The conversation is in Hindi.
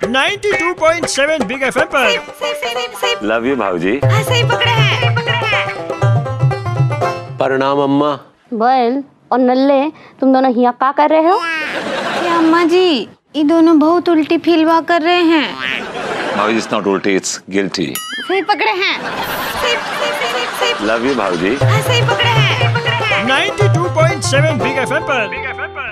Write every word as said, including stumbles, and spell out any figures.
Ninety two point seven big FM पर। Love you Bhauji. हाँ, सही पकड़े हैं, पकड़े हैं। प्रणाम अम्मा। बैल और नल्ले, तुम दोनों यहाँ क्या कर रहे हो? अम्मा जी, ये दोनों बहुत उल्टी फीलवा कर रहे हैं। भाऊजी, इट्स नॉट उल्टी, इट्स गिल्टी। सही पकड़े हैं। Love you Bhauji. हाँ, सही पकड़े हैं, पकड़े हैं। Ninety two point seven big FM पर।